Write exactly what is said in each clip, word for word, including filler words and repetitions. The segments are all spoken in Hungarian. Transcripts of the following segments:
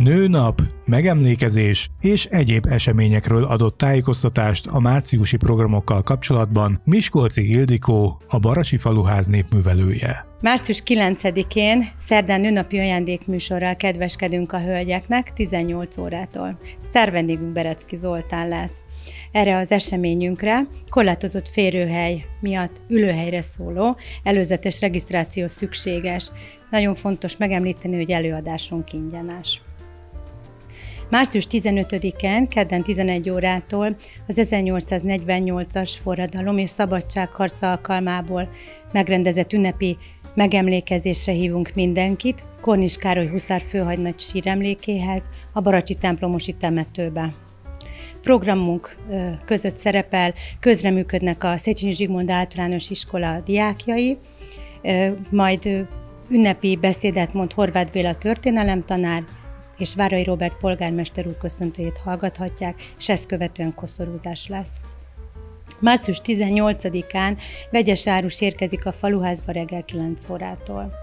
Nőnap, megemlékezés és egyéb eseményekről adott tájékoztatást a márciusi programokkal kapcsolatban Miskolczy Ildikó, a Baracsi Faluház népművelője. március kilencedikén szerdán nőnapi ajándékműsorral kedveskedünk a hölgyeknek tizennyolc órától. Sztárvendégünk Berecki Zoltán lesz. Erre az eseményünkre korlátozott férőhely miatt ülőhelyre szóló előzetes regisztráció szükséges. Nagyon fontos megemlíteni, hogy előadásunk ingyenes. március tizenötödikén, kedden tizenegy órától az ezernyolcszáznegyvennyolcas forradalom és szabadságharc alkalmából megrendezett ünnepi megemlékezésre hívunk mindenkit Kornis Károly huszár főhadnagy síremlékéhez, a Baracsi templomosi temetőbe. Programunk között szerepel, közreműködnek a Széchenyi Zsigmond Általános Iskola diákjai, majd ünnepi beszédet mond Horváth Béla történelemtanár, és Várai Róbert polgármester úr köszöntőjét hallgathatják, és ezt követően koszorúzás lesz. március tizennyolcadikán vegyes árus érkezik a faluházba reggel kilenc órától.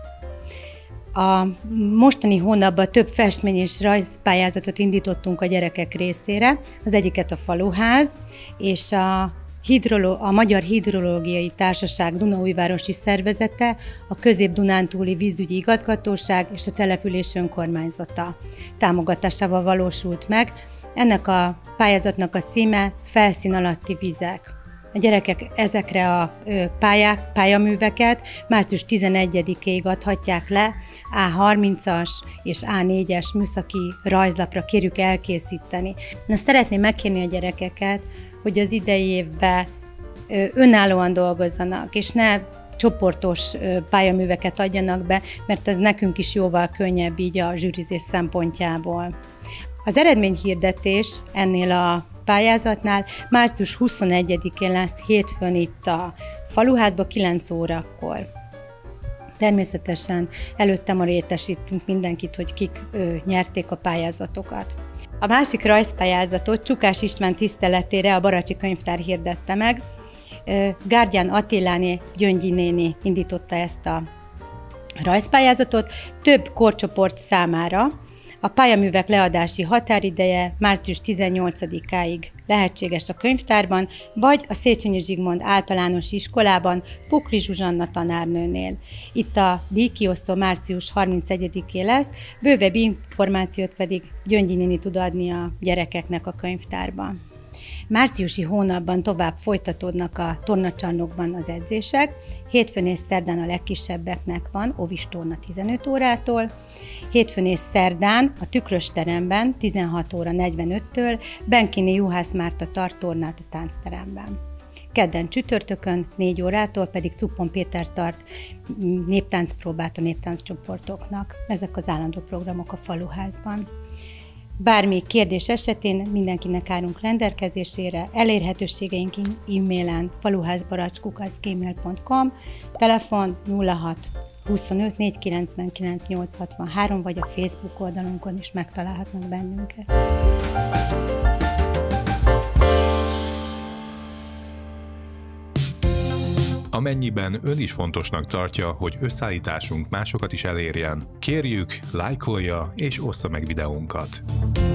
A mostani hónapban több festmény és rajzpályázatot indítottunk a gyerekek részére, az egyiket a Faluház, és a Hidrolo- a Magyar Hidrológiai Társaság Dunaújvárosi szervezete, a Közép-Dunántúli Vízügyi Igazgatóság és a település önkormányzata támogatásával valósult meg. Ennek a pályázatnak a címe Felszín alatti vizek. A gyerekek ezekre a pályák, pályaműveket március tizenegyedikéig adhatják le, á harmincas és á négyes műszaki rajzlapra kérjük elkészíteni. Na, szeretném megkérni a gyerekeket, hogy az idei évben önállóan dolgozzanak, és ne csoportos pályaműveket adjanak be, mert ez nekünk is jóval könnyebb így a zsűrizés szempontjából. Az eredményhirdetés ennél a pályázatnál március huszonegyedikén lesz hétfőn itt a Faluházba kilenc órakor. Természetesen előtte ma értesítünk mindenkit, hogy kik ö, nyerték a pályázatokat. A másik rajzpályázatot Csukás István tiszteletére a Baracsi Könyvtár hirdette meg. Gárdján Attiláné Gyöngyi néni indította ezt a rajzpályázatot több korcsoport számára. A pályaművek leadási határideje március tizennyolcadikáig lehetséges a könyvtárban, vagy a Széchenyi Zsigmond Általános Iskolában Pukli Zsuzsanna tanárnőnél. Itt a díjkiosztó március harmincegyedikén lesz, bővebb információt pedig Gyöngyi néni tud adni a gyerekeknek a könyvtárban. Márciusi hónapban tovább folytatódnak a tornacsarnokban az edzések. Hétfőn és szerdán a legkisebbeknek van óvistorna tizenöt órától. Hétfőn és szerdán a Tükrös teremben tizenhat óra negyvenöttől Benkini Juhász Márta tart tornát a táncteremben. Kedden csütörtökön négy órától pedig Cuppon Péter tart néptáncpróbát a néptánccsoportoknak. Ezek az állandó programok a Faluházban. Bármi kérdés esetén mindenkinek állunk rendelkezésére, elérhetőségeink e-mailen faluházbaracs kukac gmail pont com, telefon nulla hat huszonöt négyszázkilencvenkilenc nyolcszázhatvanhárom, vagy a Facebook oldalunkon is megtalálhatnak bennünket. Amennyiben ön is fontosnak tartja, hogy összeállításunk másokat is elérjen, kérjük, lájkolja és ossza meg videónkat.